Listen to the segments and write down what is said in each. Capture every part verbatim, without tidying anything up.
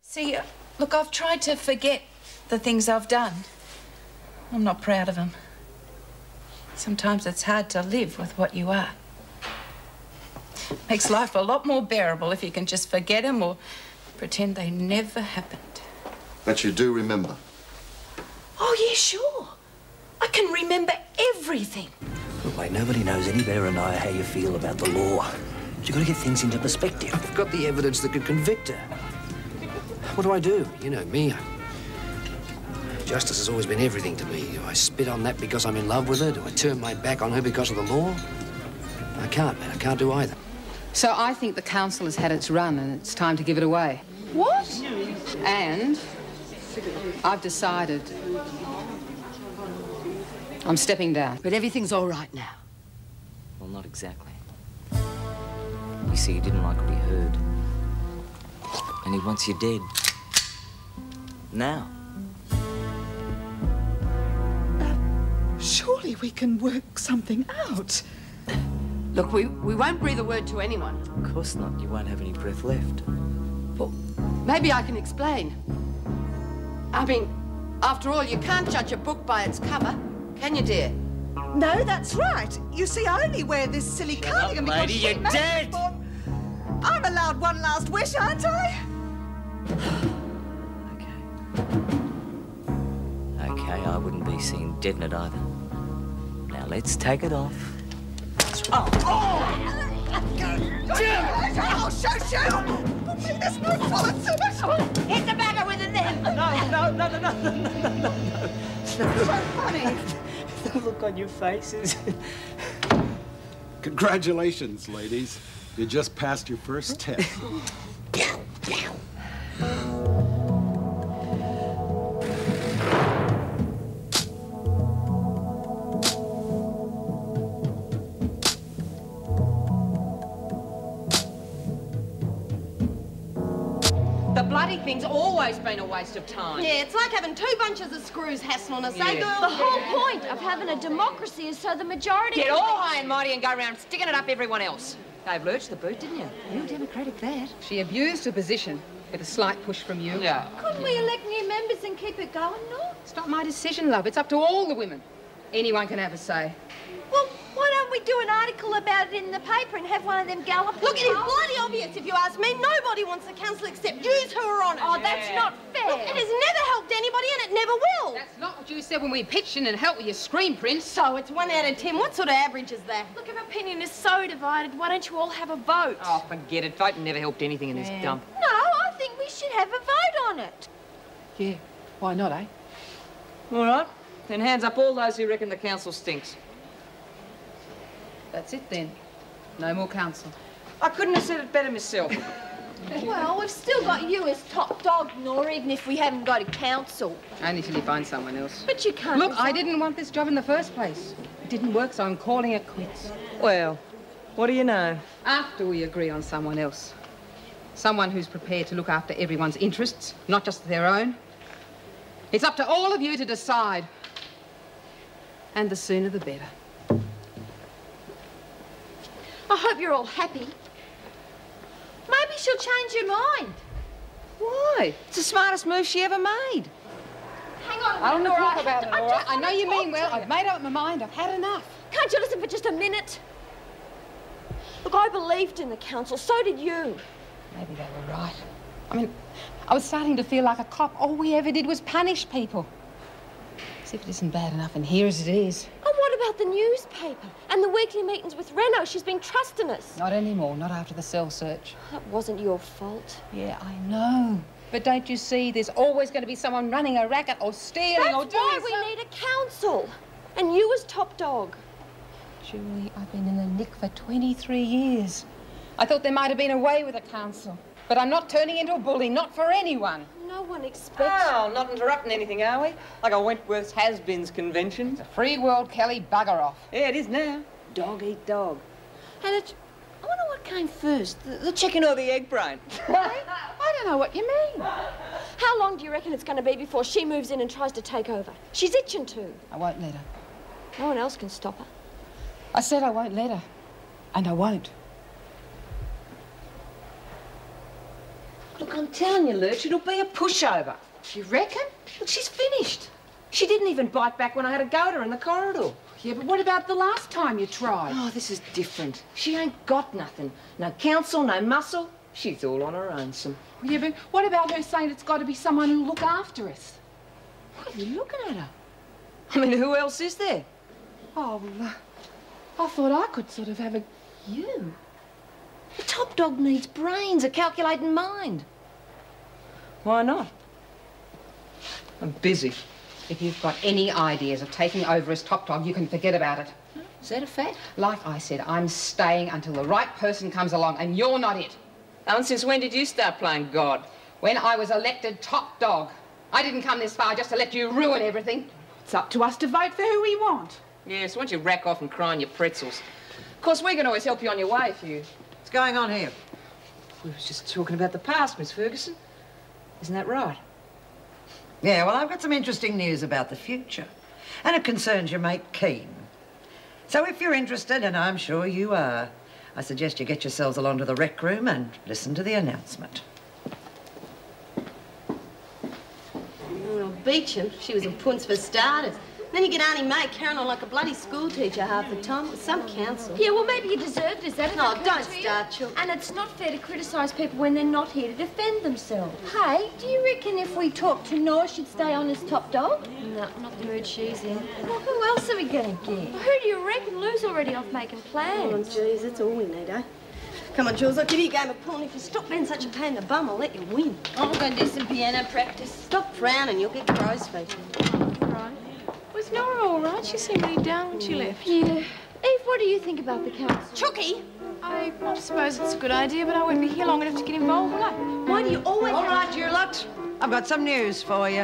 See, uh, look, I've tried to forget the things I've done. I'm not proud of them. Sometimes it's hard to live with what you are. Makes life a lot more bearable if you can just forget them or pretend they never happened. But you do remember? Oh, yeah, sure. I can remember everything. Look, mate, nobody knows any better than I how you feel about the law. But you've got to get things into perspective. I've got the evidence that could convict her. What do I do? You know me. Justice has always been everything to me. Do I spit on that because I'm in love with her? Do I turn my back on her because of the law? I can't, man. I can't do either. So I think the council has had its run and it's time to give it away. What? And I've decided I'm stepping down. But everything's all right now. Well, not exactly. You see, he didn't like what he heard. And he wants you dead. Now. Surely we can work something out. Look, we, we won't breathe a word to anyone. Of course not. You won't have any breath left. Well, maybe I can explain. I mean, after all, you can't judge a book by its cover, can you, dear? No, that's right. You see, I only wear this silly Shut cardigan up, because lady, she you're made dead. it for- I'm allowed one last wish, aren't I? Okay. Okay, I wouldn't be seen dead in it either. Now, let's take it off. Oh! Oh! Jim! Oh, shoot, shoot! Oh, there's no bullet so much. Hit the bagger with it then! No, no, no, no, no, no, no, no, no. So funny. The look on your faces. Congratulations, ladies. You just passed your first test. The bloody thing's always been a waste of time. Yeah, it's like having two bunches of screws hassling us, eh, Yeah. girl? The whole point of having a democracy is so the majority... Get all high and mighty and go around sticking it up everyone else. Gave Lurch the boot, didn't you? Real democratic, that. She abused her position with a slight push from you. Yeah. Couldn't we elect new members and keep it going, no? It's not my decision, love. It's up to all the women. Anyone can have a say. Well, why don't we do an article about it in the paper and have one of them galloping... Look, it is bloody obvious, if you ask me. Nobody wants the council except yous who are on it. Oh, that's not fair. Look, it has never helped anybody and it never will. That's not what you said when we pitched in and helped with your screen prints. So it's one out of ten. What sort of average is that? Look, if opinion is so divided, why don't you all have a vote? Oh, forget it. Voting never helped anything in this Yeah. dump. No, I think we should have a vote on it. Yeah, why not, eh? All right. Then hands up all those who reckon the council stinks. That's it then. No more council. I couldn't have said it better myself. Well, we've still got you as top dog, Nora, even if we haven't got a council. Only till you find someone else. But you can't... Look, I decide. didn't want this job in the first place. It didn't work, so I'm calling it quits. Well, what do you know? After we agree on someone else. Someone who's prepared to look after everyone's interests, not just their own. It's up to all of you to decide. And the sooner the better. I hope you're all happy. Maybe she'll change her mind. Why? It's the smartest move she ever made. Hang on a I don't minute, want to Nora. talk about it, I Laura. just I know wanna you talk mean well. to I've you. made up my mind. I've had enough. Can't you listen for just a minute? Look, I believed in the council. So did you. Maybe they were right. I mean, I was starting to feel like a cop. All we ever did was punish people. As if it isn't bad enough in here as it is. And what about the newspaper and the weekly meetings with Reno? She's been trusting us. Not anymore, not after the cell search. That wasn't your fault. Yeah, I know. But don't you see, there's always going to be someone running a racket or stealing That's or doing why we some- need a council. And you as top dog. Julie, I've been in the nick for twenty-three years. I thought there might have been a way with a council. But I'm not turning into a bully, not for anyone. No one expects... Oh, not interrupting anything, are we? Like a Wentworth's has-beens convention. It's a free world, Kelly. Bugger off. Yeah, it is now. Dog eat dog. And it... I wonder what came first, the, The chicken or the egg brain? I don't know what you mean. How long do you reckon it's going to be before she moves in and tries to take over? She's itching to. I won't let her. No one else can stop her. I said I won't let her. And I won't. Look, I'm telling you, Lurch, it'll be a pushover. You reckon? Look, she's finished. She didn't even bite back when I had a go at her in the corridor. Yeah, but what about the last time you tried? Oh, this is different. She ain't got nothing. No counsel, no muscle. She's all on her own, some. Yeah, but what about her saying it's got to be someone who'll look after us? What are you looking at her? I mean, who else is there? Oh, well, uh, I thought I could sort of have a... You? The top dog needs brains, a calculating mind. Why not? I'm busy. If you've got any ideas of taking over as top dog, you can forget about it. Is that a fact? Like I said, I'm staying until the right person comes along, and you're not it. And since when did you start playing God? When I was elected top dog. I didn't come this far just to let you ruin everything. It's up to us to vote for who we want. Yes, once you rack off and cry on your pretzels. Of course, we can always help you on your way if you... What's going on here? We was just talking about the past, Miss Ferguson. Isn't that right? Yeah, well, I've got some interesting news about the future. And it concerns your mate, Kean. So if you're interested, and I'm sure you are, I suggest you get yourselves along to the rec room and listen to the announcement. Well, Beecham, she was a punce for starters. Then you get Auntie May carrying on like a bloody schoolteacher half the time with some counsel. Yeah, well, maybe you deserved it. Is that No, it? don't start, Chuck. And it's not fair to criticise people when they're not here to defend themselves. Hey, do you reckon if we talked to Noah, she'd stay on as top dog? No, not the mood she's in. Well, who else are we going to get? Who do you reckon? Lou's already off making plans. Oh, jeez, that's all we need, eh? Come on, Jules, I'll give you a game of pool, and if you stop being such a pain in the bum, I'll let you win. I'm going to do some piano practice. Stop frowning, you'll get crow's feet. Right. Was Nora all right? She seemed really down when she left. Yeah. Eve, what do you think about the council? Chucky! I suppose it's a good idea, but I won't be here long enough to get involved, will I? Why do you always... All right, you lot. I've got some news for you.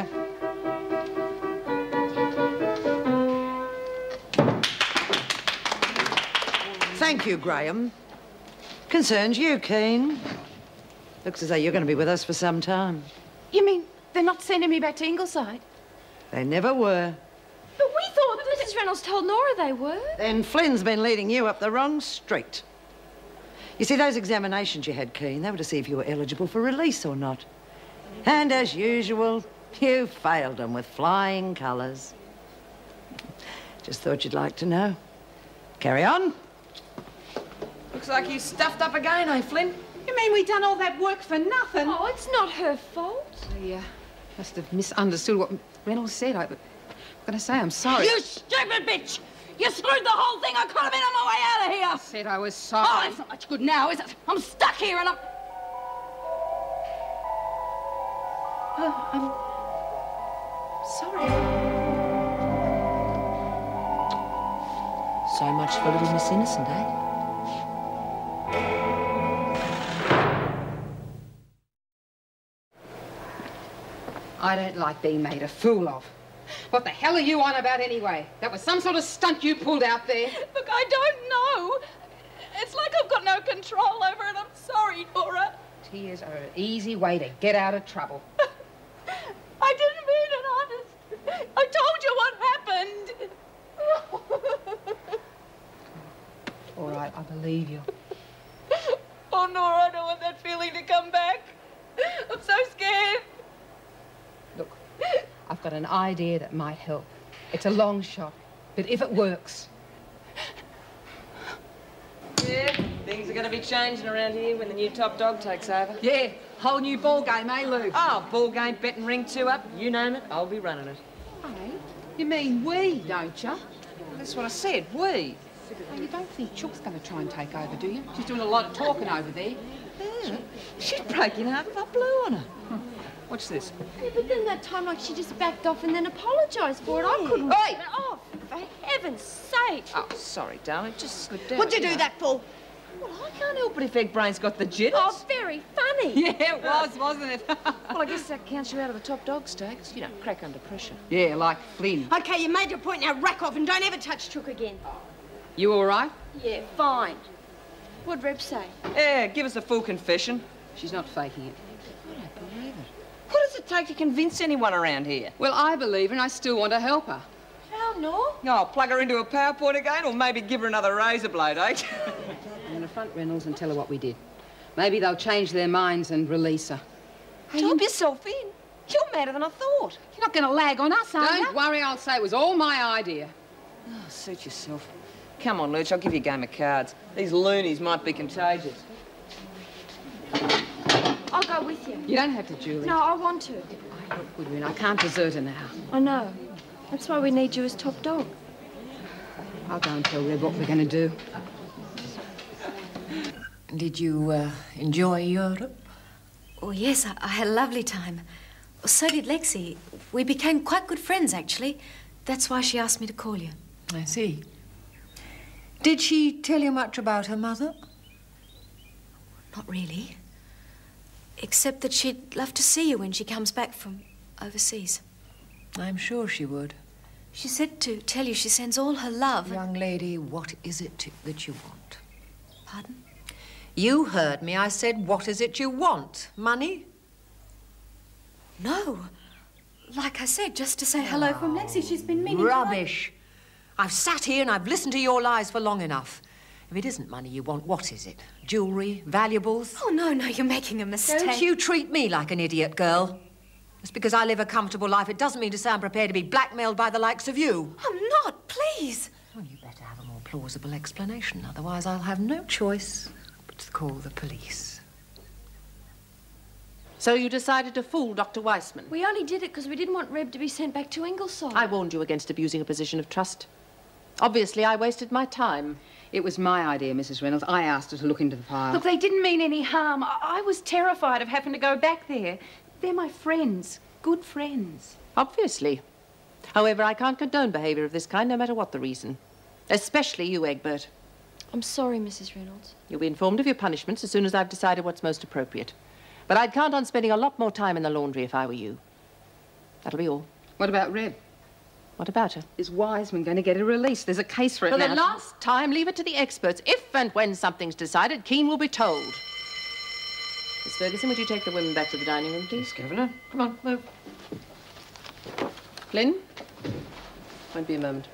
Thank you, Graham. Concerns you, Kean. Looks as though you're going to be with us for some time. You mean they're not sending me back to Ingleside? They never were. But we thought that Missus Reynolds told Nora they were. Then Flynn's been leading you up the wrong street. You see, those examinations you had, Kean, they were to see if you were eligible for release or not. And as usual, you failed them with flying colours. Just thought you'd like to know. Carry on. Looks like you stuffed up again, eh, Flynn? You mean we done all that work for nothing? Oh, it's not her fault. I uh, must have misunderstood what Reynolds said. I, I'm going to say I'm sorry. You stupid bitch! You screwed the whole thing. I could have been on my way out of here. I said I was sorry. Oh, that's not much good now, is it? I'm stuck here and I'm... Oh, I'm sorry. So much for little Miss Innocent, eh? I don't like being made a fool of. What the hell are you on about anyway? That was some sort of stunt you pulled out there. Look, I don't know. It's like I've got no control over it. I'm sorry, Nora. Tears are an easy way to get out of trouble. I didn't mean it, honest. I told you what happened. All right, I believe you. Oh, Nora, I don't want that feeling to come back. I'm so scared. Look, I've got an idea that might help. It's a long shot, but if it works... Yeah, things are going to be changing around here when the new top dog takes over. Yeah, whole new ball game, eh, Lou? Oh, ball game, bet and ring two up, you name it, I'll be running it. Hey, you mean we, don't you? Well, that's what I said, we. Well, you don't think Chook's going to try and take over, do you? She's doing a lot of talking over there. Yeah, she's breaking out if I blew on her. Huh. Watch this. Yeah, but then that time, like, she just backed off and then apologised for it. I couldn't... Oi! Oh, for heaven's sake. Oh, sorry, darling, just slipped out. What'd you do know. that for? Well, I can't help it if Eggbrain's got the jitters. Oh, very funny. Yeah, it was, wasn't it? Well, I guess that counts you out of the top dog stakes. You don't crack under pressure. Yeah, like Flynn. OK, you made your point, now rack off and don't ever touch Chook again. You all right? Yeah, fine. What'd Reb say? Yeah, give us a full confession. She's not faking it. I don't believe it. What does it take to convince anyone around here? Well, I believe her and I still want to help her. How, no? Oh, plug her into a PowerPoint again or maybe give her another razor blade, eh? I'm going to front Reynolds and tell her what we did. Maybe they'll change their minds and release her. Top yourself in. You're madder than I thought. You're not going to lag on us, are you? Don't worry, I'll say it was all my idea. Oh, suit yourself. Come on, Lurch, I'll give you a game of cards. These loonies might be contagious. I'll go with you. You don't have to, Julie. No, I want to. I look, Woodburne, I can't desert her now. I know. That's why we need you as top dog. I'll go and tell Reb what we're going to do. Did you uh, enjoy Europe? Oh, yes, I, I had a lovely time. So did Lexie. We became quite good friends, actually. That's why she asked me to call you. I see. Did she tell you much about her mother? Not really. Except that she'd love to see you when she comes back from overseas. I'm sure she would. She said to tell you she sends all her love. Young lady, what is it that you want? Pardon? You heard me. I said, what is it you want? Money? No. Like I said, just to say hello from Lexie. She's been meaning Rubbish. I've sat here and I've listened to your lies for long enough. If it isn't money you want, what is it? Jewellery? Valuables? Oh, no, no, you're making a mistake. Don't you treat me like an idiot, girl. Just because I live a comfortable life, it doesn't mean to say I'm prepared to be blackmailed by the likes of you. I'm not, please. Well, you better have a more plausible explanation. Otherwise, I'll have no choice but to call the police. So you decided to fool Doctor Weissman? We only did it because we didn't want Reb to be sent back to Ingleside. I warned you against abusing a position of trust. Obviously, I wasted my time. It was my idea, Missus Reynolds. I asked her to look into the file. Look, they didn't mean any harm. I, I was terrified of having to go back there. They're my friends. Good friends. Obviously. However, I can't condone behaviour of this kind, no matter what the reason. Especially you, Egbert. I'm sorry, Missus Reynolds. You'll be informed of your punishments as soon as I've decided what's most appropriate. But I'd count on spending a lot more time in the laundry if I were you. That'll be all. What about Reb? What about her? Is Wiseman going to get a release? There's a case for it For now. the last time, leave it to the experts. If and when something's decided, Kean will be told. Miss Ferguson, would you take the women back to the dining room, please? Yes, Governor. Come on, move. Flynn? Won't be a moment.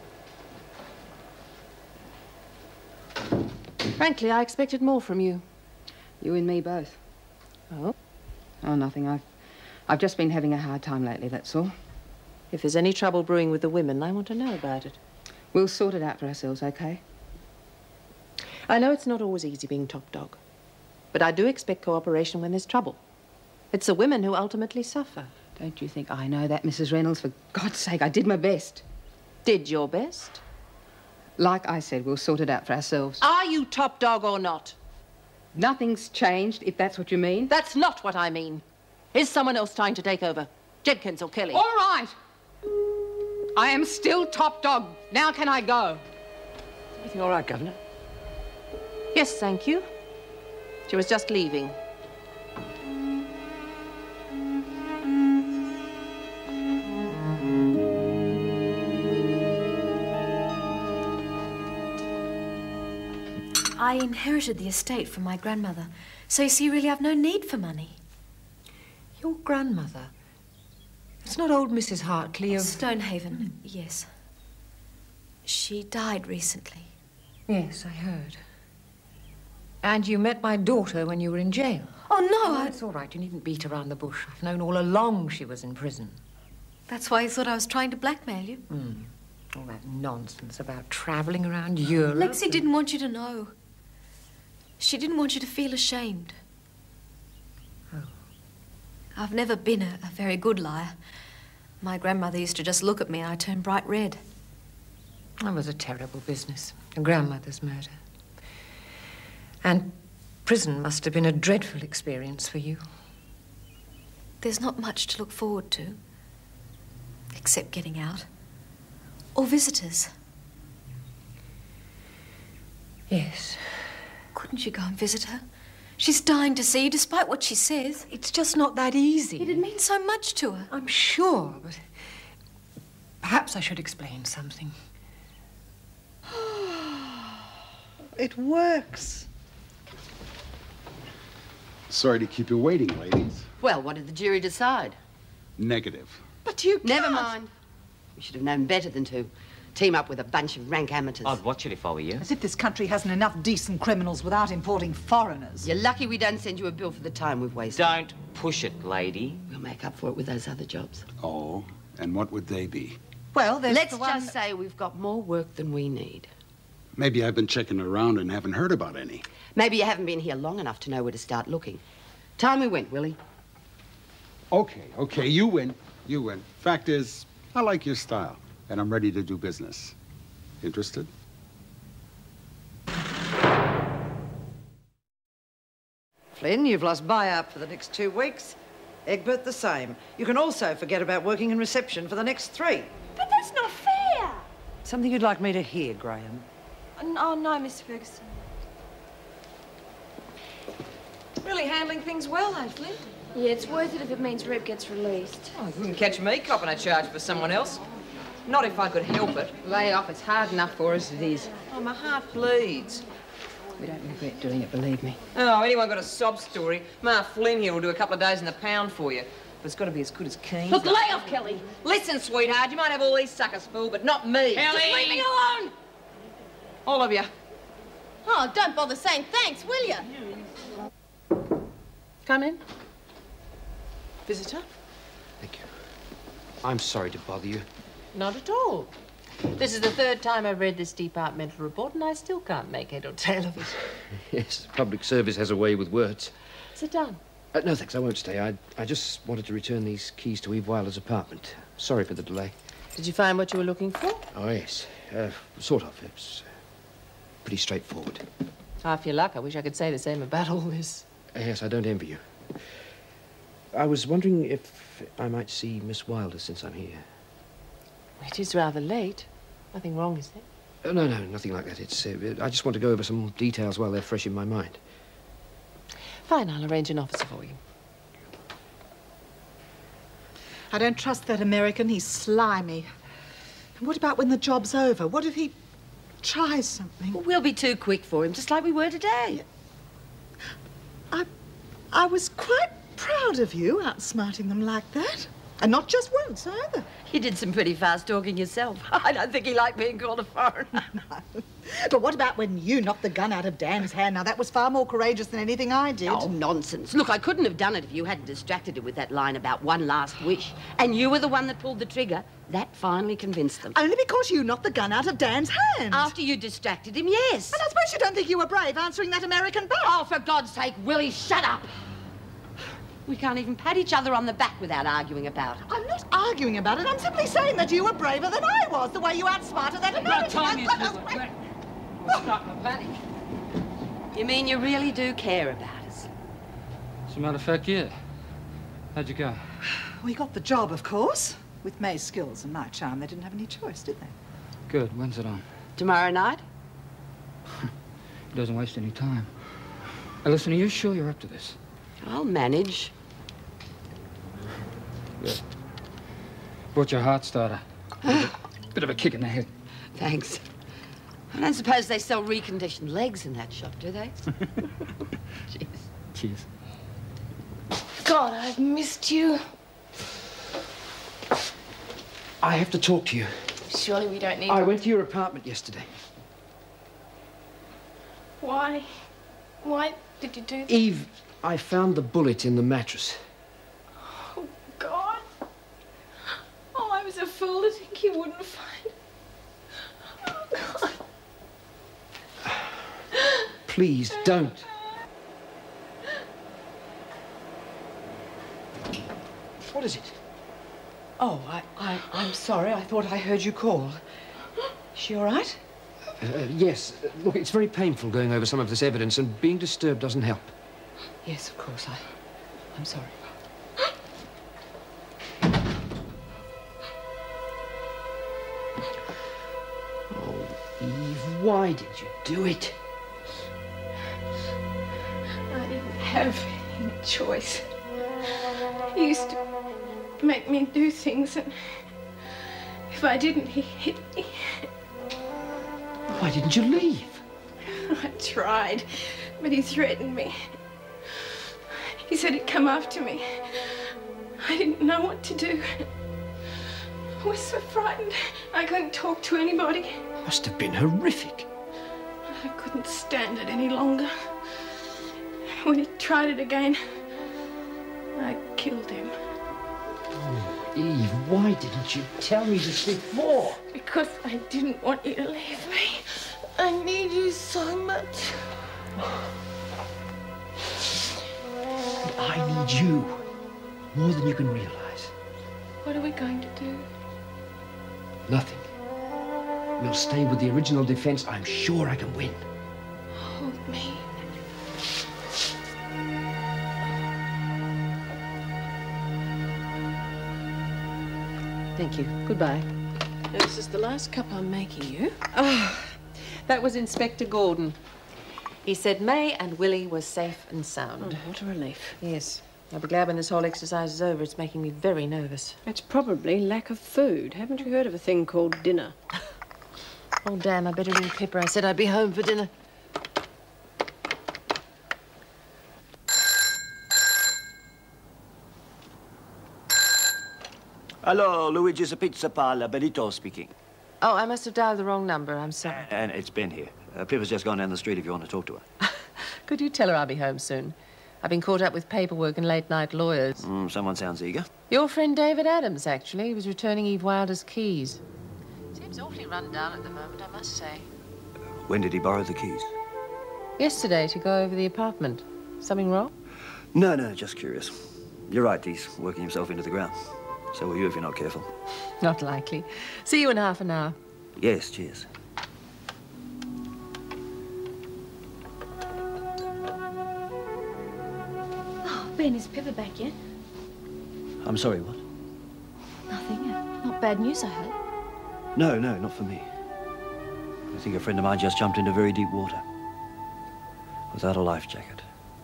Frankly, I expected more from you. You and me both. Oh? Oh, nothing. I've, I've just been having a hard time lately, that's all. If there's any trouble brewing with the women, I want to know about it. We'll sort it out for ourselves, okay? I know it's not always easy being top dog, but I do expect cooperation when there's trouble. It's the women who ultimately suffer. Don't you think I know that, Missus Reynolds? For God's sake, I did my best. Did your best? Like I said, we'll sort it out for ourselves. Are you top dog or not? Nothing's changed, if that's what you mean. That's not what I mean. Is someone else trying to take over? Jenkins or Kelly? All right. I am still top dog. Now can I go? Everything all right, Governor? Yes, thank you. She was just leaving. I inherited the estate from my grandmother, so you see, really, I've no need for money. Your grandmother? It's not old Missus Hartley of... Stonehaven, yes. She died recently. Yes, I heard. And you met my daughter when you were in jail. Oh, no, Oh, I... it's all right. You needn't beat around the bush. I've known all along she was in prison. That's why you thought I was trying to blackmail you? Mm. All that nonsense about travelling around Europe. Lexie didn't want you to know. She didn't want you to feel ashamed. Oh. I've never been a, a very good liar. My grandmother used to just look at me and I turned bright red. That was a terrible business. A grandmother's murder. And prison must have been a dreadful experience for you. There's not much to look forward to, except getting out. Or visitors. Yes. Couldn't you go and visit her? She's dying to see you, despite what she says. It's just not that easy. It'd mean so much to her. I'm sure, but perhaps I should explain something. It works. Sorry to keep you waiting, ladies. Well, what did the jury decide? Negative. But you can't. Never mind. We should have known better than to Team up with a bunch of rank amateurs. I'd watch it if I were you. As if this country hasn't enough decent criminals without importing foreigners. You're lucky we don't send you a bill for the time we've wasted. Don't push it, lady. We'll make up for it with those other jobs. Oh, and what would they be? Well, there's Let's the one... just say we've got more work than we need. Maybe I've been checking around and haven't heard about any. Maybe you haven't been here long enough to know where to start looking. Time we went, Willie. Okay, okay, you win. You win. Fact is, I like your style, and I'm ready to do business. Interested? Flynn, you've lost buy-up for the next two weeks. Egbert, the same. You can also forget about working in reception for the next three. But that's not fair. Something you'd like me to hear, Graham? Oh, no, Miss Ferguson. Really handling things well, eh, Flynn? Yeah, it's worth it if it means Rip gets released. Oh, you wouldn't catch me copping a charge for someone else. Not if I could help it. Lay off. It's hard enough for us as it is. Oh, my heart bleeds. We don't regret doing it, believe me. Oh, anyone got a sob story? Ma Flynn here will do a couple of days in the pound for you. But it's got to be as good as Kean. Look, lay off, Kelly. Listen, sweetheart, you might have all these suckers fooled, but not me. Kelly! Just leave me alone! All of you. Oh, don't bother saying thanks, will you? Come in. Visitor? Thank you. I'm sorry to bother you. Not at all. This is the third time I've read this departmental report, and I still can't make head or tail of it. Yes, public service has a way with words. Sit down. Uh, no, thanks, I won't stay. I, I just wanted to return these keys to Eve Wilder's apartment. Sorry for the delay. Did you find what you were looking for? Oh, yes. Uh, sort of. It's uh, pretty straightforward. Half your luck. I wish I could say the same about all this. Uh, yes, I don't envy you. I was wondering if I might see Miss Wilder since I'm here. It is rather late. Nothing wrong, is there? Uh, no, no, nothing like that. It's. Uh, I just want to go over some details while they're fresh in my mind. Fine, I'll arrange an officer for you. I don't trust that American. He's slimy. And what about when the job's over? What if he tries something? We'll be too quick for him, just like we were today. I, I was quite proud of you outsmarting them like that. And not just once, either. You did some pretty fast talking yourself. I don't think he liked being called a foreigner. No. But what about when you knocked the gun out of Dan's hand? Now, that was far more courageous than anything I did. Oh, nonsense. Look, I couldn't have done it if you hadn't distracted it with that line about one last wish. And you were the one that pulled the trigger. That finally convinced them. Only because you knocked the gun out of Dan's hand. After you distracted him, yes. And I suppose you don't think you were brave answering that American back. Oh, for God's sake, Willie, shut up. We can't even pat each other on the back without arguing about it. I'm not arguing about it. I'm simply saying that you were braver than I was, the way you outsmarted that American. time you two were Stop the panic. You mean you really do care about us? As a matter of fact, yeah. How'd you go? We got the job, of course. With May's skills and my charm, they didn't have any choice, did they? Good. When's it on? Tomorrow night? It doesn't waste any time. Now, listen, are you sure you're up to this? I'll manage. Good. Brought your heart starter. Bit of, a, bit of a kick in the head. Thanks. I don't suppose they sell reconditioned legs in that shop, do they? Cheers. Cheers. God, I've missed you. I have to talk to you. Surely we don't need I to... went to your apartment yesterday. Why? Why did you do that? Eve, I found the bullet in the mattress. Oh, God. Oh, I was a fool to think you wouldn't find it. Oh, God. Please, don't. What is it? Oh, I, I, I'm sorry. I thought I heard you call. Is she all right? Uh, yes. Uh, look, it's very painful going over some of this evidence, and being disturbed doesn't help. Yes, of course. I... I'm sorry. Oh, Eve, why did you do it? I didn't have any choice. He used to make me do things, and if I didn't, he hit me. Why didn't you leave? I tried, but he threatened me. He said he'd come after me. I didn't know what to do. I was so frightened. I couldn't talk to anybody. Must have been horrific. I couldn't stand it any longer. When he tried it again, I killed him. Oh, Eve, why didn't you tell me this before? Because I didn't want you to leave me. I need you so much. And I need you more than you can realise. What are we going to do? Nothing. We'll stay with the original defence. I'm sure I can win. Hold me. Thank you. Goodbye. Now, this is the last cup I'm making you. Oh, that was Inspector Gordon. He said May and Willie were safe and sound. Oh, what a relief. Yes. I'll be glad when this whole exercise is over. It's making me very nervous. It's probably lack of food. Haven't you heard of a thing called dinner? Oh, damn, I better ring Pippa. I said I'd be home for dinner. Hello, Luigi's Pizza Parlor, Benito speaking. Oh, I must have dialed the wrong number. I'm sorry. And it's Ben here. Uh, Pippa's just gone down the street if you want to talk to her. Could you tell her I'll be home soon? I've been caught up with paperwork and late-night lawyers. Mm, someone sounds eager. Your friend David Adams, actually. He was returning Eve Wilder's keys. Seems awfully run down at the moment, I must say. When did he borrow the keys? Yesterday, to go over the apartment. Something wrong? No, no, just curious. You're right, he's working himself into the ground. So will you if you're not careful. Not likely. See you in half an hour. Yes, cheers. Oh, Ben, is Pippa back yet? I'm sorry, what? Nothing. Not bad news, I hope. No, no, not for me. I think a friend of mine just jumped into very deep water. Without a life jacket.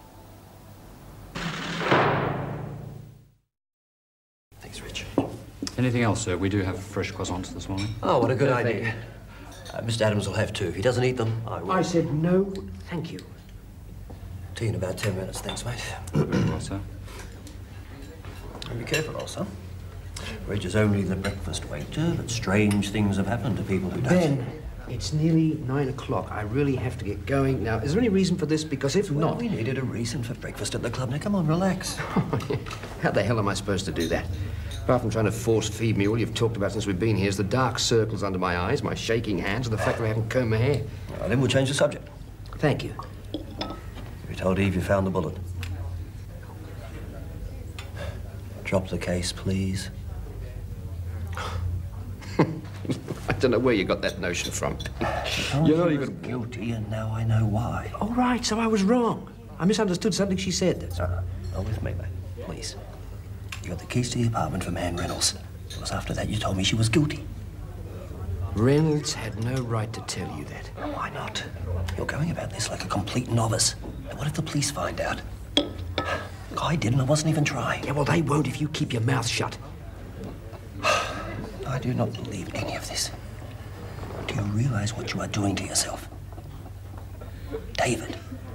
Thanks, Rich. Anything else, sir? We do have fresh croissants this morning. Oh, what a good Perfect. idea. Uh, Mister Adams will have two. If he doesn't eat them, I will. I said no, thank you. Tea in about ten minutes, thanks, mate. Very well, sir. And be careful also. Reg is only the breakfast waiter, but strange things have happened to people who don't. Ben, it's nearly nine o'clock. I really have to get going. Now, is there any reason for this? Because if Well, not... we needed a reason for breakfast at the club. Now, come on, relax. How the hell am I supposed to do that? Apart from trying to force-feed me, all you've talked about since we've been here is the dark circles under my eyes, my shaking hands, and the fact that I haven't combed my hair. Well, then we'll change the subject. Thank you. We told Eve you found the bullet. Drop the case, please. I don't know where you got that notion from. You're not even guilty, and now I know why. All right, so I was wrong. I misunderstood something she said. That's No, no, not with me, mate. Please. You got the keys to the apartment from Anne Reynolds. It was after that you told me she was guilty. Reynolds had no right to tell you that. Why not? You're going about this like a complete novice. And what if the police find out? I didn't. I wasn't even trying. Yeah, well, they won't if you keep your mouth shut. I do not believe any of this. Do you realize what you are doing to yourself? David.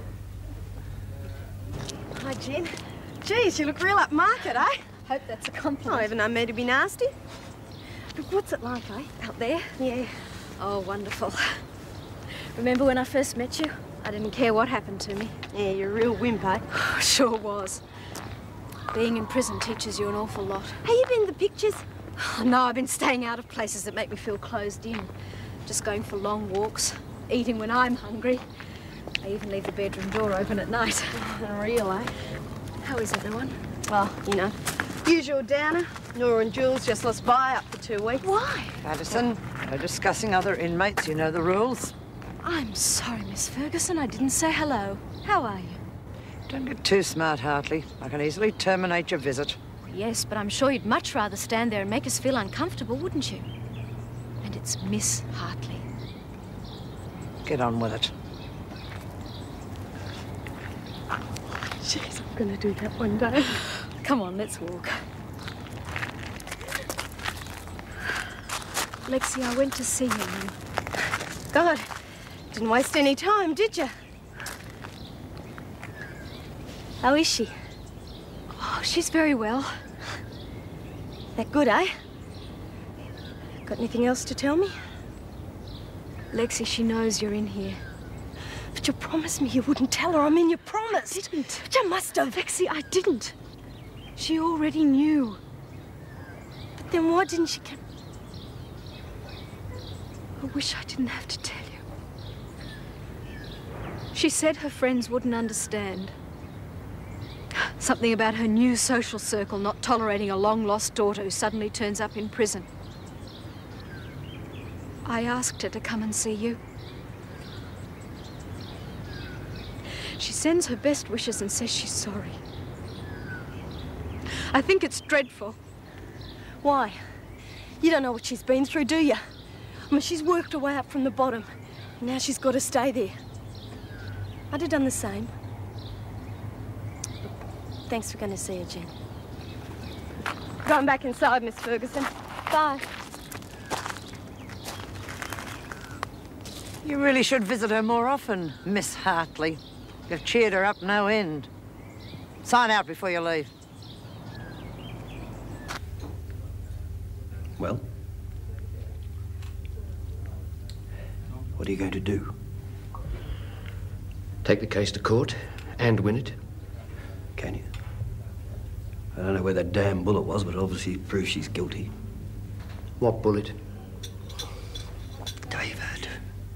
Hi, Jen. Geez, you look real upmarket, eh? Hope that's a compliment. I even know me to be nasty. Look, what's it like, eh? Out there? Yeah. Oh, wonderful. Remember when I first met you? I didn't care what happened to me. Yeah, you're a real wimp, eh? Sure was. Being in prison teaches you an awful lot. Have you been to the pictures? Oh, no, I've been staying out of places that make me feel closed in. Just going for long walks, eating when I'm hungry. I even leave the bedroom door open at night. Real, eh? How is everyone? Well, you know, usual downer. Nora and Jules just lost by up for two weeks. Why? Patterson, no discussing other inmates. You know the rules. I'm sorry, Miss Ferguson. I didn't say hello. How are you? Don't get too smart, Hartley. I can easily terminate your visit. Yes, but I'm sure you'd much rather stand there and make us feel uncomfortable, wouldn't you? And it's Miss Hartley. Get on with it. Jeez, I'm gonna do that one day. Come on, let's walk. Lexie, I went to see you. God, didn't waste any time, did you? How is she? Oh, she's very well. That good, eh? Got anything else to tell me? Lexie, she knows you're in here. But you promised me you wouldn't tell her. I mean, you promised. I didn't. But you must have. Lexie, I didn't. She already knew. But then why didn't she come? I wish I didn't have to tell you. She said her friends wouldn't understand. Something about her new social circle not tolerating a long-lost daughter who suddenly turns up in prison. I asked her to come and see you. She sends her best wishes and says she's sorry. I think it's dreadful. Why? You don't know what she's been through, do you? I mean, she's worked her way up from the bottom. And now she's got to stay there. I'd have done the same. Thanks for going to see her, Jen. Going back inside, Miss Ferguson. Bye. You really should visit her more often, Miss Hartley. You've cheered her up no end. Sign out before you leave. Well? What are you going to do? Take the case to court and win it. Can you? I don't know where that damn bullet was, but obviously it proves she's guilty. What bullet? David.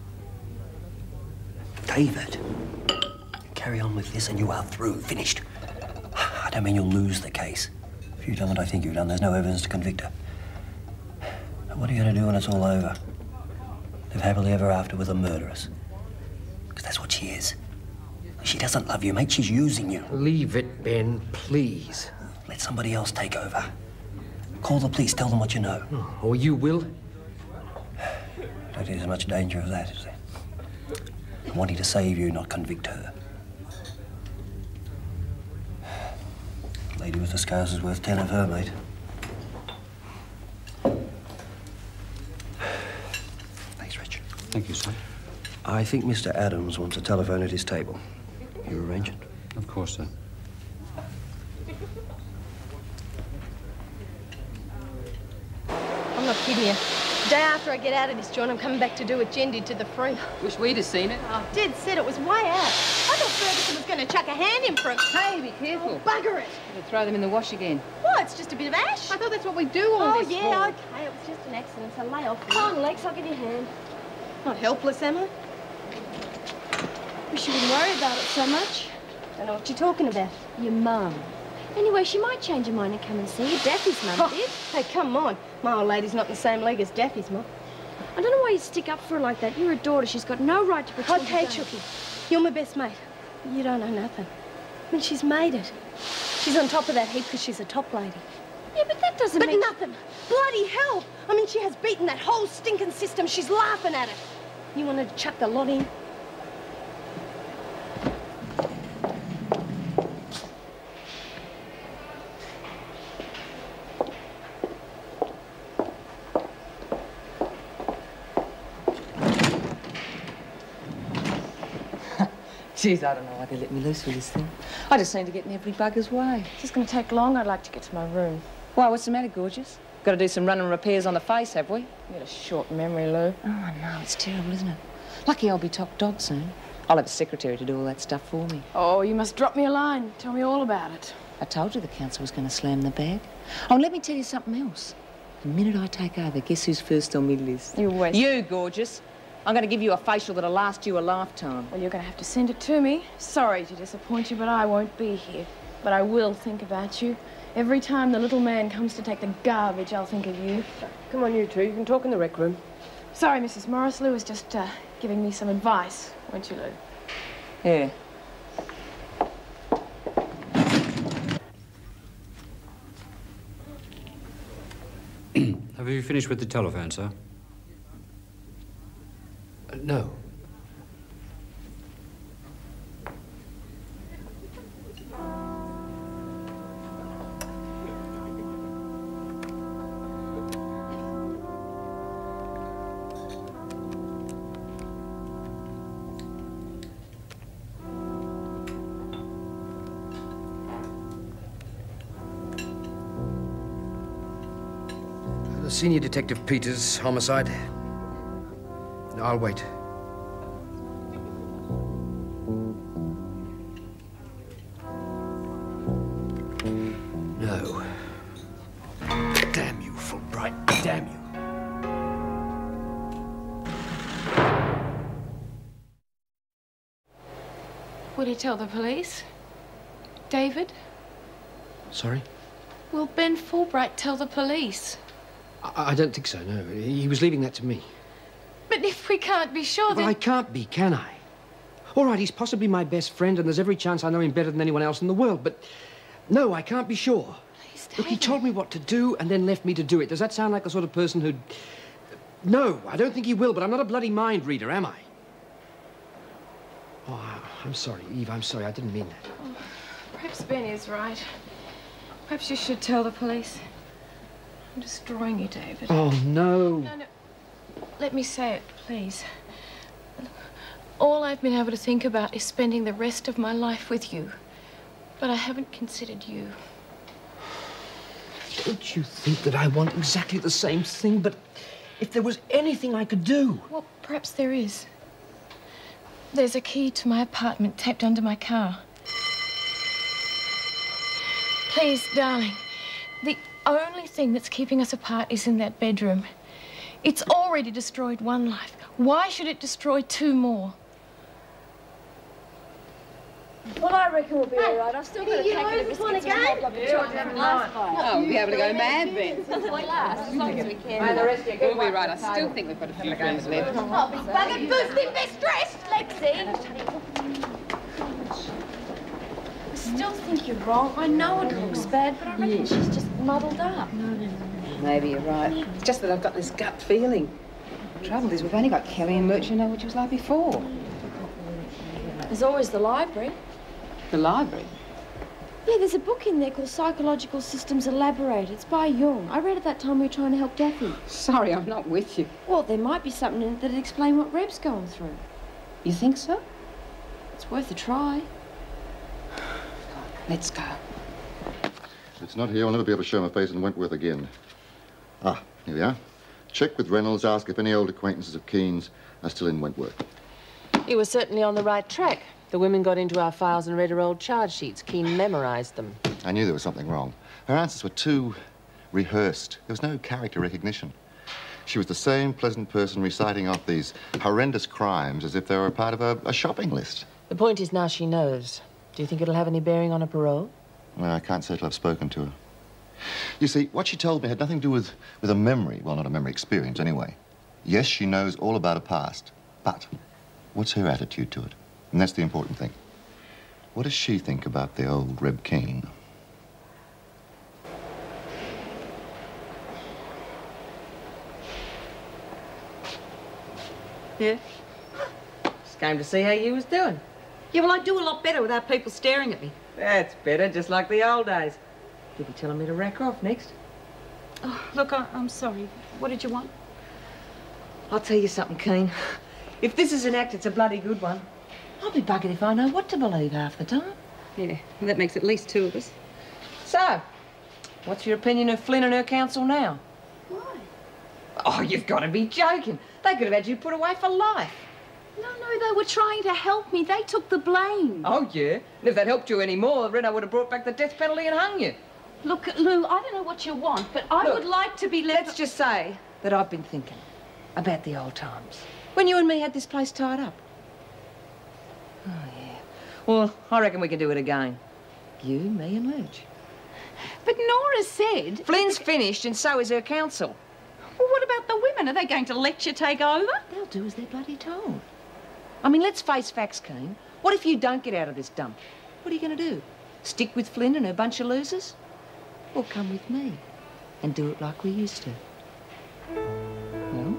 David. Carry on with this and you are through. Finished. I don't mean you'll lose the case. If you've done what I think you've done, there's no evidence to convict her. But what are you going to do when it's all over? Live happily ever after with a murderess? Because that's what she is. She doesn't love you, mate. She's using you. Leave it, Ben, please. Let somebody else take over. Call the police, tell them what you know. Oh, or you will? I don't think there's much danger of that, is there? I'm wanting to save you, not convict her. Lady with the scars is worth ten of her, mate. Thanks, Rich. Thank you, sir. I think Mister Adams wants a telephone at his table. You arrange it? Of course, sir. I'm not kidding you. The day after I get out of this joint, I'm coming back to do what Jen did to the free. Wish we'd have seen it. Oh, Dad said it was way out. I thought Ferguson was going to chuck a hand in for it. Hey, be careful. Oh, bugger it. You throw them in the wash again. What? It's just a bit of ash. I thought that's what we do all oh, this yeah, for. okay. It was just an accident, so lay off. Come on, Lex, I'll give you a hand. Not helpless, am I? Wish you wouldn't worry about it so much. Don't know what you're talking about. Your mum. Anyway, she might change her mind and come and see you. Daffy's mum Oh, did. hey, come on. My old lady's not in the same league as Daffy's mum. I don't know why you stick up for her like that. You're a daughter. She's got no right to pretend. Okay, you don't. Chookie. You're my best mate. You don't know nothing. I mean, she's made it. She's on top of that heap because she's a top lady. Yeah, but that doesn't But mean... nothing. Bloody hell. I mean, she has beaten that whole stinking system. She's laughing at it. You wanted to chuck the lot in? Jeez, I don't know why they let me loose with this thing. I just seem to get in every bugger's way. It's just going to take long. I'd like to get to my room. Why, what's the matter, gorgeous? Got to do some running repairs on the face, have we? You got a short memory, Lou. Oh, I know. It's terrible, isn't it? Lucky I'll be top dog soon. I'll have a secretary to do all that stuff for me. Oh, you must drop me a line. Tell me all about it. I told you the council was going to slam the bag. Oh, and let me tell you something else. The minute I take over, guess who's first on my list? You wait. You, gorgeous. I'm going to give you a facial that'll last you a lifetime. Well, you're going to have to send it to me. Sorry to disappoint you, but I won't be here. But I will think about you. Every time the little man comes to take the garbage, I'll think of you. Come on, you two. You can talk in the rec room. Sorry, Missus Morris. Lou was just uh, giving me some advice, weren't you, Lou? Yeah. Have you finished with the telephone, sir? Uh, no. the Senior Detective Peters, homicide. I'll wait. No. Damn you, Fulbright. Damn you. Will he tell the police? David? Sorry? Will Ben Fulbright tell the police? I, I don't think so, no. He was leaving that to me. But if we can't be sure, Well, then... I can't be, can I? All right, he's possibly my best friend, and there's every chance I know him better than anyone else in the world, but no, I can't be sure. Please, Look, he told me what to do and then left me to do it. Does that sound like the sort of person who'd... No, I don't think he will, but I'm not a bloody mind reader, am I? Oh, I'm sorry, Eve, I'm sorry. I didn't mean that. Oh, perhaps Ben is right. Perhaps you should tell the police. I'm destroying you, David. Oh, no. No, no. Let me say it, please. All I've been able to think about is spending the rest of my life with you. But I haven't considered you. Don't you think that I want exactly the same thing? But if there was anything I could do... Well, perhaps there is. There's a key to my apartment taped under my car. Please, darling, the only thing that's keeping us apart is in that bedroom. It's already destroyed one life. Why should it destroy two more? Well, I reckon we'll be all right. I've still got a You packet of always wanna biscuits and go? a hobble of chocolate from last fight. Oh, we'll be able to go mad then. Nothing like last, as long as we can. And the rest of you will be right. I still think we've got a few friends left. I'll be buggered boosting this dress, Lexie. I still think you're wrong. I know it looks bad, but I reckon she's just muddled up. No, no, no. Maybe you're right. It's just that I've got this gut feeling. The trouble is we've only got Kelly and Lurch who know what she was like before. There's always the library. The library? Yeah, there's a book in there called Psychological Systems Elaborate. It's by Jung. I read it that time we were trying to help Daphne. Sorry, I'm not with you. Well, there might be something in it that'd explain what Reb's going through. You think so? It's worth a try. Let's go. If it's not here, I'll never be able to show my face in Wentworth again. Ah, here we are. Check with Reynolds, ask if any old acquaintances of Kean's are still in Wentworth. You were certainly on the right track. The women got into our files and read her old charge sheets. Kean memorised them. I knew there was something wrong. Her answers were too rehearsed. There was no character recognition. She was the same pleasant person reciting off these horrendous crimes as if they were a part of a, a shopping list. The point is now she knows. Do you think it'll have any bearing on her parole? Well, I can't say till I've spoken to her. You see, what she told me had nothing to do with, with a memory. Well, not a memory experience, anyway. Yes, she knows all about her past, but what's her attitude to it? And that's the important thing. What does she think about the old Reb Kean? Yeah? Just came to see how you was doing. Yeah, well, I do a lot better without people staring at me. That's better, just like the old days. You'll be telling me to rack off next. Oh, look, I, I'm sorry. What did you want? I'll tell you something, Kean. If this is an act, it's a bloody good one. I'll be buggered if I know what to believe half the time. Yeah, well, that makes at least two of us. So, what's your opinion of Flynn and her counsel now? Why? Oh, you've got to be joking. They could have had you put away for life. No, no, they were trying to help me. They took the blame. Oh, yeah? And if that helped you any more, Rita would have brought back the death penalty and hung you. Look, Lou, I don't know what you want, but I Look, would like to be left... Let's just say that I've been thinking about the old times. When you and me had this place tied up. Oh, yeah. Well, I reckon we can do it again. You, me and Lurch. But Nora said... Flynn's finished and so is her counsel. Well, what about the women? Are they going to let you take over? They'll do as they're bloody told. I mean, let's face facts, Kean. What if you don't get out of this dump? What are you going to do? Stick with Flynn and her bunch of losers? Or come with me and do it like we used to? No?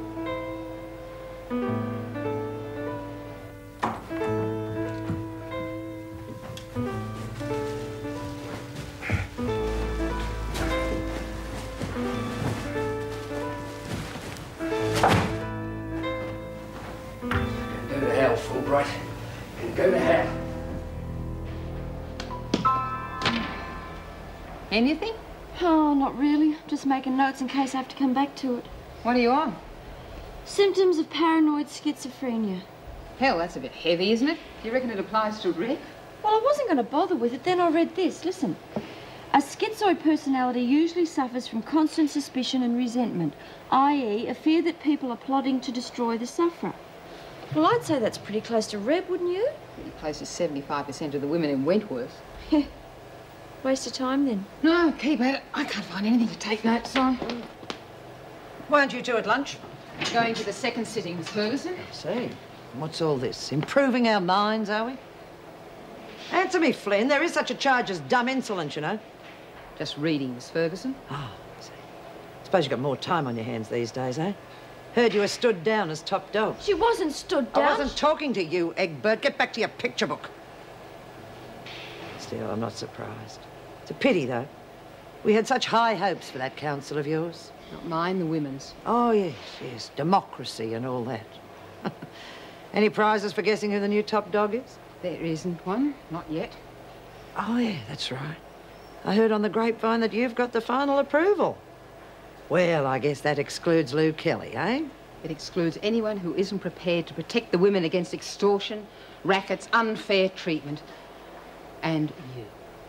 Go to hell, Fulbright. And go to hell. Anything? Oh, not really. Just making notes in case I have to come back to it. What are you on? Symptoms of paranoid schizophrenia. Hell, that's a bit heavy, isn't it? Do you reckon it applies to Rick? Well, I wasn't going to bother with it. Then I read this. Listen. A schizoid personality usually suffers from constant suspicion and resentment, that is a fear that people are plotting to destroy the sufferer. Well, I'd say that's pretty close to Reb, wouldn't you? Pretty close to seventy-five percent of the women in Wentworth. Yeah. Waste of time, then. No, keep at it. I can't find anything to take notes on. Weren't you two at lunch? Going to the second sitting, Miss Ferguson. I see. What's all this? Improving our minds, are we? Answer me, Flynn. There is such a charge as dumb insolence, you know. Just reading, Miss Ferguson. Oh, I see. Suppose you've got more time on your hands these days, eh? Heard you were stood down as top dog. She wasn't stood down. I wasn't talking to you, Egbert. Get back to your picture book. Still, I'm not surprised. It's a pity, though. We had such high hopes for that council of yours. Not mine, the women's. Oh, yes, yes. Democracy and all that. Any prizes for guessing who the new top dog is? There isn't one. Not yet. Oh, yeah, that's right. I heard on the grapevine that you've got the final approval. Well, I guess that excludes Lou Kelly, eh? It excludes anyone who isn't prepared to protect the women against extortion, rackets, unfair treatment. And you.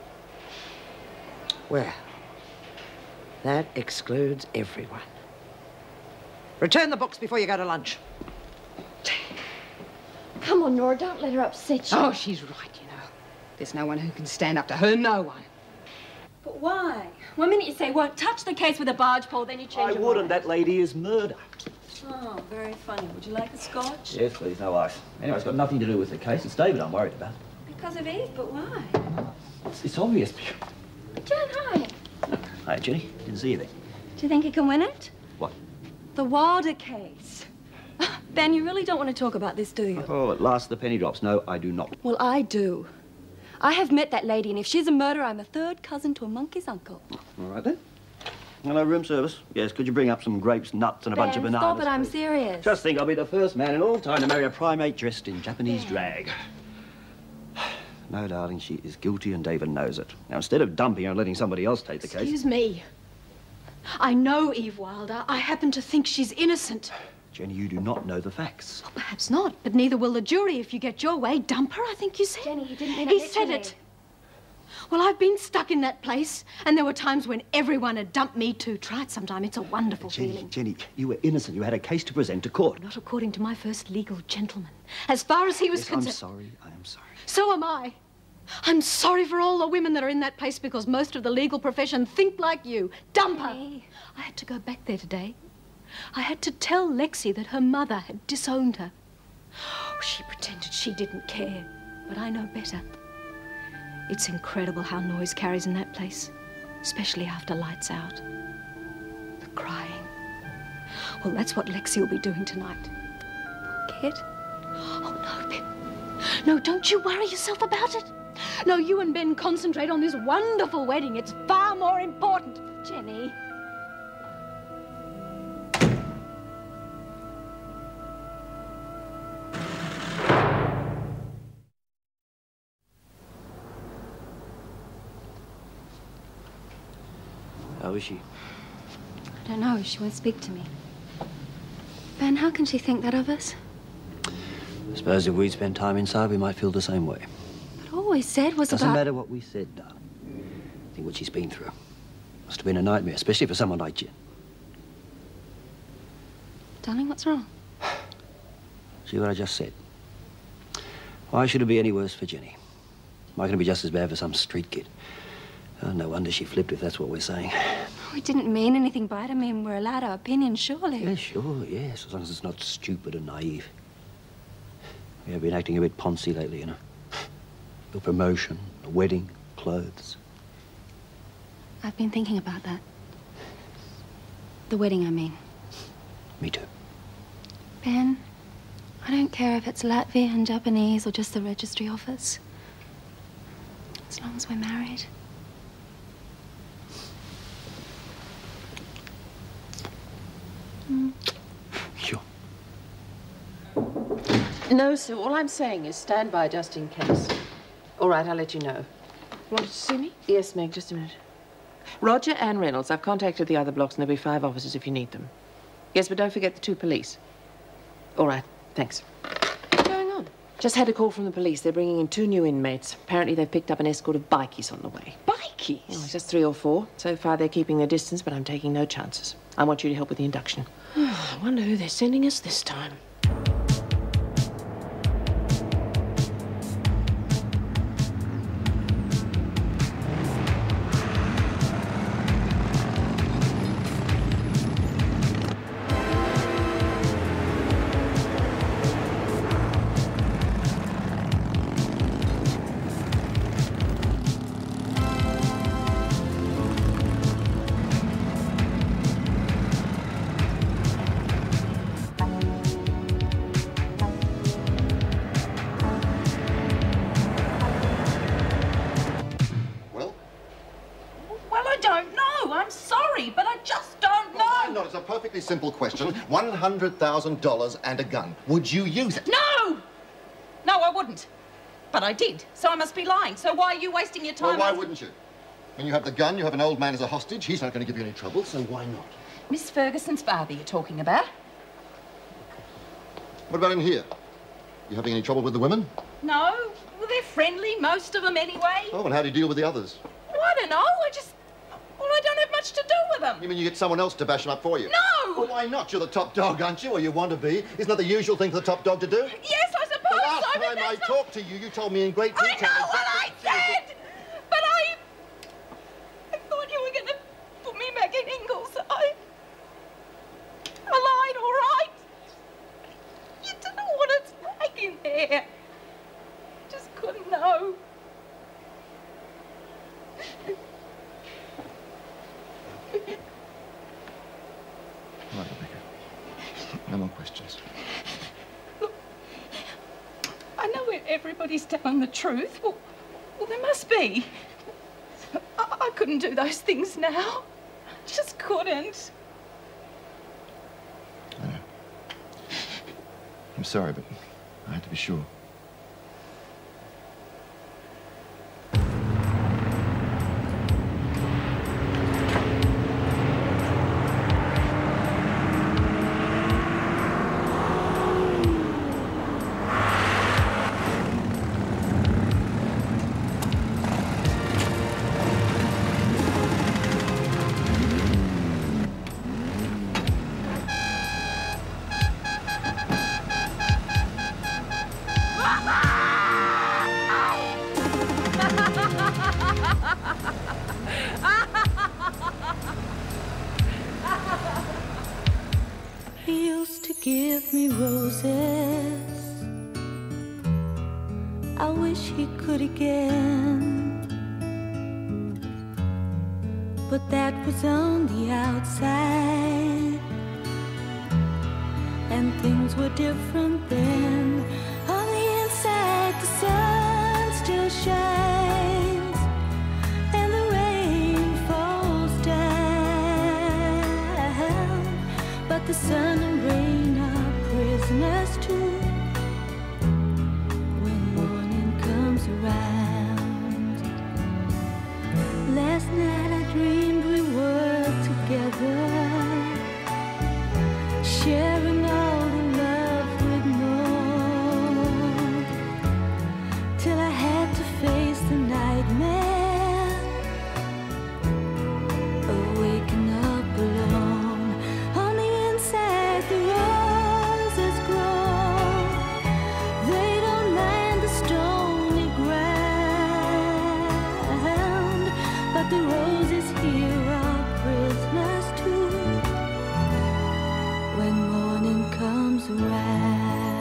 Well, that excludes everyone. Return the books before you go to lunch. Come on, Nora, don't let her upset you. Oh, she's right, you know. There's no one who can stand up to her, no one. But why? One minute you say won't touch the case with a barge pole, then you change I your wouldn't. mind. That lady is murder. Oh, very funny. Would you like a scotch? Yes, please, no ice. Anyway, it's got nothing to do with the case. It's David I'm worried about. Because of Eve, but why? It's, it's obvious. Jen, hi. Hi, Jenny. Didn't see you there. Do you think he can win it? What? The Wilder case. Ben, you really don't want to talk about this, do you? Oh, at last the penny drops. No, I do not. Well, I do. I have met that lady, and if she's a murderer, I'm a third cousin to a monkey's uncle. All right, then. Hello, room service. Yes, could you bring up some grapes, nuts, and a Ben, bunch of bananas? stop it, I'm serious. Just think I'll be the first man in all time to marry a primate dressed in Japanese Ben. drag. No, darling, she is guilty and David knows it. Now, instead of dumping her and letting somebody else take the case... Excuse me. I know Eve Wilder. I happen to think she's innocent. Jenny, you do not know the facts. Well, perhaps not, but neither will the jury if you get your way. Dump her, I think you said. Jenny, he didn't mean it He said literally. it. Well, I've been stuck in that place, and there were times when everyone had dumped me too. Try it sometime. It's a wonderful Jenny, feeling. Jenny, you were innocent. You had a case to present to court. Not according to my first legal gentleman. As far as he was yes, concerned... I'm sorry. I am sorry. So am I. I'm sorry for all the women that are in that place because most of the legal profession think like you. Dump her. Hey. I had to go back there today. I had to tell Lexie that her mother had disowned her. Oh, she pretended she didn't care, but I know better. It's incredible how noise carries in that place, especially after lights out. The crying. Well, that's what Lexie will be doing tonight. Poor kid. Oh, no, Ben. No, don't you worry yourself about it. No, you and Ben concentrate on this wonderful wedding. It's far more important. Jenny. How is she? I don't know. She won't speak to me. Ben, how can she think that of us? I suppose if we spent time inside, we might feel the same way. But all we said was Doesn't about... matter what we said, darling. Think what she's been through. Must have been a nightmare, especially for someone like Jen. Darling, what's wrong? See what I just said? Why should it be any worse for Jenny? Why can it be just as bad for some street kid? Oh, no wonder she flipped if that's what we're saying. We didn't mean anything by it. I mean, we're allowed our opinion, surely. Yeah, sure, yes, as long as it's not stupid and naive. We have been acting a bit poncy lately, you know. Your promotion, a wedding, clothes. I've been thinking about that. The wedding, I mean. Me too. Ben, I don't care if it's Latvian, Japanese, or just the registry office. As long as we're married. Mm. Sure. No, sir. All I'm saying is stand by just in case. All right, I'll let you know. Wanted to see me? Yes, Meg, just a minute. Roger and Reynolds, I've contacted the other blocks and there'll be five officers if you need them. Yes, but don't forget the two police. All right, thanks. What's going on? Just had a call from the police. They're bringing in two new inmates. Apparently they've picked up an escort of bikies on the way. Bikies? Oh, just three or four. So far they're keeping their distance, but I'm taking no chances. I want you to help with the induction. I wonder who they're sending us this time. Simple question. one hundred thousand dollars and a gun. Would you use it? No! No, I wouldn't. But I did, so I must be lying. So why are you wasting your time? Well, why wouldn't you? When you have the gun, you have an old man as a hostage. He's not going to give you any trouble, so why not? Miss Ferguson's father you're talking about? What about in here? You having any trouble with the women? No. Well, they're friendly, most of them anyway. Oh, and how do you deal with the others? Well, I don't know. I just... Well, I don't have much to do with them. You mean you get someone else to bash them up for you? No! Well, why not? You're the top dog, aren't you? Or you want to be. Isn't that the usual thing for the top dog to do? Yes, I suppose The last so, but time I that's talked to you, you told me in great detail... I know what I said! But I... I thought you were going to put me back in Ingalls. I... I lied, all right? You don't know what it's like in there. Just couldn't know. All right, Rebecca. No more questions. Look, I know everybody's telling the truth. Well, well there must be. I, I couldn't do those things now. I just couldn't. I know. I'm sorry, but I had to be sure. Give me roses. I wish he could again, but that was on the outside, and things were different then. On the inside, the sun still shines, and the rain falls down, but the sun and rain prisoners too. When morning comes around, last night I dreamed we were together, sharing all the love we'd known, till I had to face the nightmare of waking up alone. On the inside, the road the roses here are prisoners too. When morning comes around.